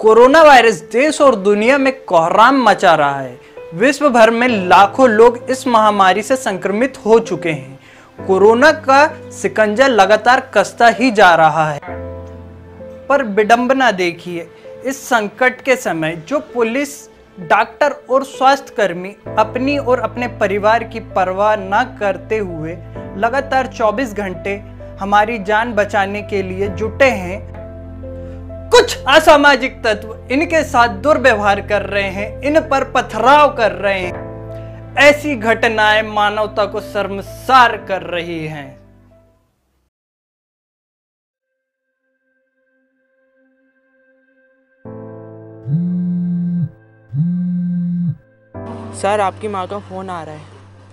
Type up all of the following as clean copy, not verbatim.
Corona virus देश और दुनिया में कोहराम मचा रहा है। विश्व भर में लाखों लोग इस महामारी से संक्रमित हो चुके हैं। कोरोना का शिकंजा लगातार कसता ही जा रहा है। पर विडंबना देखिए, इस संकट के समय जो पुलिस, डॉक्टर और स्वास्थ्य कर्मी अपनी और अपने परिवार की परवाह न करते हुए लगातार 24 घंटे हमारी जान बचाने के लिए जुटे हैं, कुछ असामाजिक तत्व इनके साथ दुर्व्यवहार कर रहे हैं, इन पर पथराव कर रहे हैं। ऐसी घटनाएं मानवता को शर्मसार कर रही हैं। सर, आपकी माँ का फोन आ रहा है।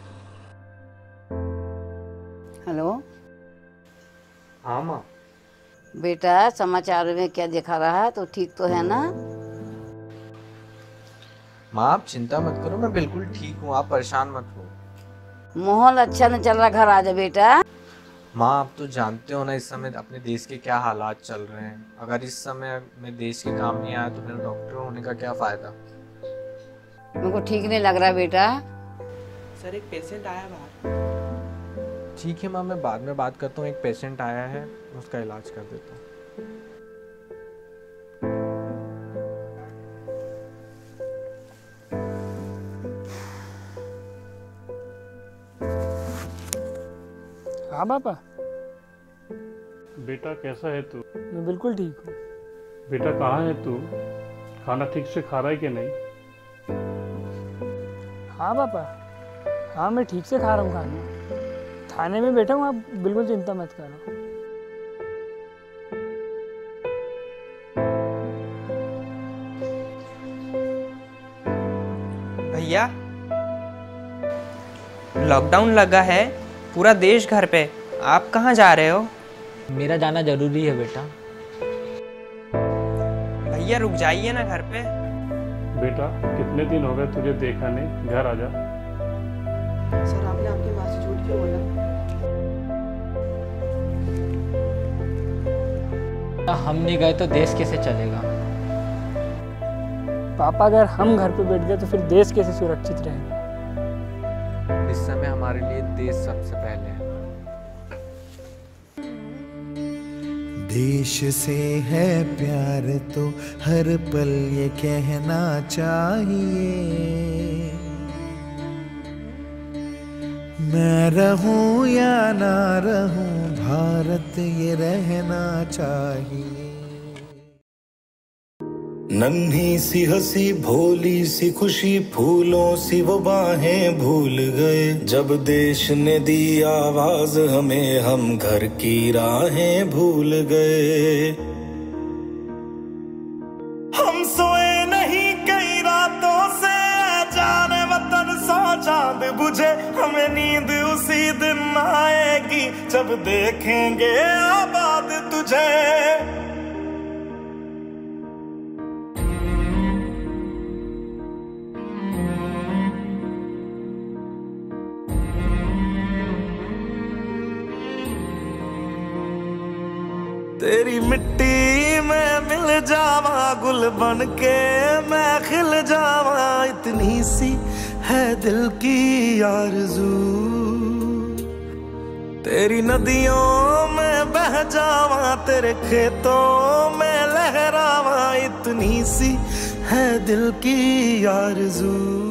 हेलो। हाँ माँ। बेटा, समाचार में क्या दिखा रहा है? तो ठीक तो है ना? माँ आप चिंता मत करो, मैं बिल्कुल ठीक हूँ, आप परेशान मत हो। माहौल अच्छा नहीं चल रहा, घर आ जा बेटा। माँ आप तो जानते हो ना इस समय अपने देश के क्या हालात चल रहे हैं। अगर इस समय मैं देश के काम नहीं आया तो फिर डॉक्टर होने का क्या फायदा। मेरे को ठीक नहीं लग रहा बेटा। सर, एक पेशेंट आया बाहर। ठीक है माँ, मैं बाद में बात करता हूँ। एक पेशेंट आया है, उसका इलाज कर देता हूँ। हाँ पापा। बेटा कैसा है तू? मैं बिल्कुल ठीक हूँ। बेटा कहाँ है तू? खाना ठीक से खा रहा है कि नहीं? हाँ पापा, हाँ मैं ठीक से खा रहा हूँ खाना। थाने में बैठा हूँ, आप बिल्कुल चिंता मत करो। भैया, लॉकडाउन लगा है, पूरा देश घर पे। आप कहाँ जा रहे हो? मेरा जाना जरूरी है बेटा। भैया रुक जाइए ना घर पे। बेटा कितने दिन हो गए तुझे देखा नहीं, घर आ जा। सर, आपने आपकी माँ से झूठ क्यों बोला? हम नहीं गए तो देश कैसे चलेगा? पापा, अगर हम घर पे बैठ गए तो फिर देश कैसे सुरक्षित रहेगा? इस समय हमारे लिए देश सबसे पहले है। देश से है प्यार तो हर पल ये कहना चाहिए, मैं रहूं या ना रहूं भारत ये रहना चाहिए। नन्ही सी हंसी भोली सी खुशी फूलों सी वो बाहें भूल गए, जब देश ने दी आवाज हमें हम घर की राहें भूल गए। हम सोए नहीं कई रातों से, जाने वतन सौ चांद बुझे, हमें नींद उसी दिन आएगी जब देखेंगे आबाद तुझे। तेरी मिट्टी में मिल जावा, गुल बन के मैं खिल जावा, इतनी सी है दिल की आरज़ू। तेरी नदियों में बह जावा, तेरे खेतों में लहरावा, इतनी सी है दिल की आरज़ू।